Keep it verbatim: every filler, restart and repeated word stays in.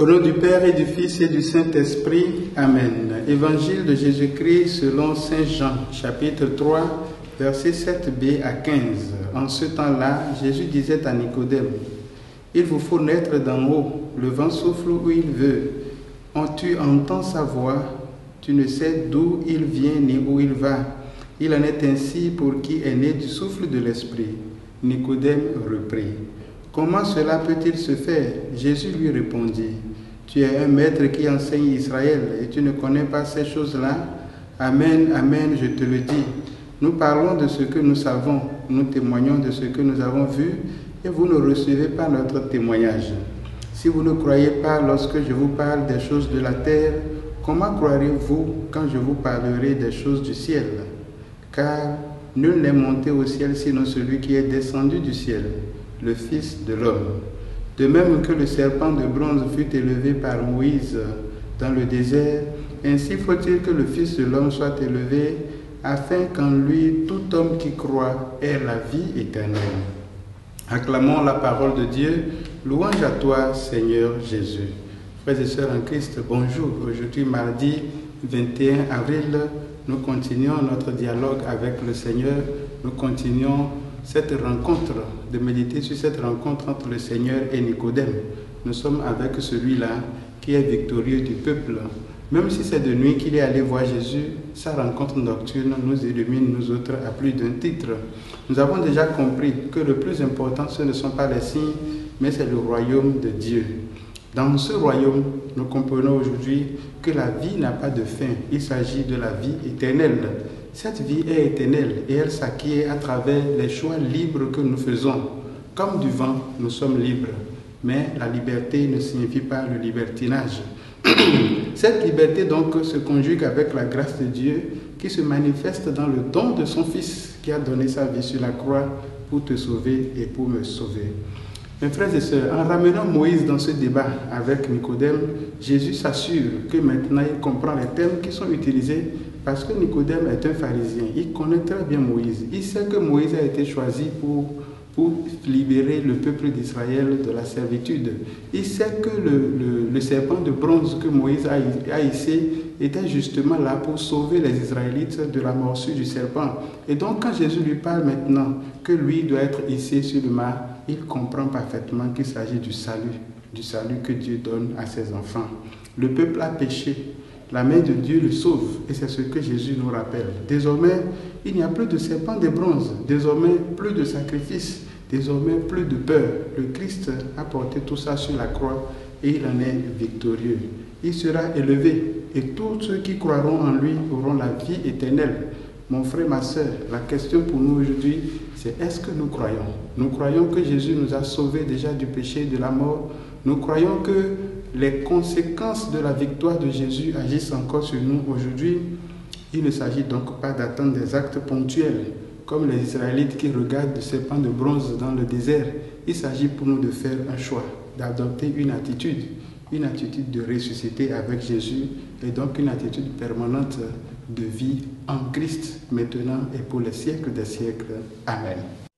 Au nom du Père et du Fils et du Saint-Esprit, Amen. Évangile de Jésus-Christ selon saint Jean, chapitre trois, versets sept b à quinze. En ce temps-là, Jésus disait à Nicodème, « Il vous faut naître d'en haut, le vent souffle où il veut. Tu entends sa voix, tu ne sais d'où il vient ni où il va. Il en est ainsi pour qui est né du souffle de l'Esprit. » Nicodème reprit, « Comment cela peut-il se faire ?» Jésus lui répondit, « Tu es un maître qui enseigne Israël et tu ne connais pas ces choses-là? Amen, amen, je te le dis. Nous parlons de ce que nous savons, nous témoignons de ce que nous avons vu et vous ne recevez pas notre témoignage. Si vous ne croyez pas lorsque je vous parle des choses de la terre, comment croirez-vous quand je vous parlerai des choses du ciel? Car nul n'est monté au ciel sinon celui qui est descendu du ciel, le Fils de l'homme. De même que le serpent de bronze fut élevé par Moïse dans le désert, ainsi faut-il que le Fils de l'homme soit élevé, afin qu'en lui tout homme qui croit ait la vie éternelle. » Acclamons la parole de Dieu. Louange à toi, Seigneur Jésus. Frères et sœurs en Christ, bonjour. Aujourd'hui, mardi vingt et un avril, nous continuons notre dialogue avec le Seigneur. Nous continuons cette rencontre, de méditer sur cette rencontre entre le Seigneur et Nicodème. Nous sommes avec celui-là qui est victorieux du peuple. Même si c'est de nuit qu'il est allé voir Jésus, sa rencontre nocturne nous illumine, nous autres, à plus d'un titre. Nous avons déjà compris que le plus important, ce ne sont pas les signes, mais c'est le royaume de Dieu. Dans ce royaume, nous comprenons aujourd'hui que la vie n'a pas de fin. Il s'agit de la vie éternelle. Cette vie est éternelle et elle s'acquiert à travers les choix libres que nous faisons. Comme du vent, nous sommes libres. Mais la liberté ne signifie pas le libertinage. Cette liberté donc se conjugue avec la grâce de Dieu qui se manifeste dans le don de son Fils qui a donné sa vie sur la croix pour te sauver et pour me sauver. Mes frères et sœurs, en ramenant Moïse dans ce débat avec Nicodème, Jésus s'assure que maintenant il comprend les termes qui sont utilisés parce que Nicodème est un pharisien. Il connaît très bien Moïse. Il sait que Moïse a été choisi pour, pour libérer le peuple d'Israël de la servitude. Il sait que le, le, le serpent de bronze que Moïse a, a hissé était justement là pour sauver les Israélites de la morsure du serpent. Et donc quand Jésus lui parle maintenant que lui doit être hissé sur le mât, il comprend parfaitement qu'il s'agit du salut, du salut que Dieu donne à ses enfants. Le peuple a péché, la main de Dieu le sauve, et c'est ce que Jésus nous rappelle. Désormais, il n'y a plus de serpent de bronze, désormais plus de sacrifices, désormais plus de peur. Le Christ a porté tout ça sur la croix et il en est victorieux. Il sera élevé et tous ceux qui croiront en lui auront la vie éternelle. Mon frère, ma soeur, la question pour nous aujourd'hui, c'est est-ce que nous croyons? Nous croyons que Jésus nous a sauvés déjà du péché et de la mort. Nous croyons que les conséquences de la victoire de Jésus agissent encore sur nous aujourd'hui. Il ne s'agit donc pas d'attendre des actes ponctuels, comme les Israélites qui regardent le serpent de bronze dans le désert. Il s'agit pour nous de faire un choix, d'adopter une attitude, une attitude de ressusciter avec Jésus et donc une attitude permanente de vie en Christ, maintenant et pour les siècles des siècles. Amen.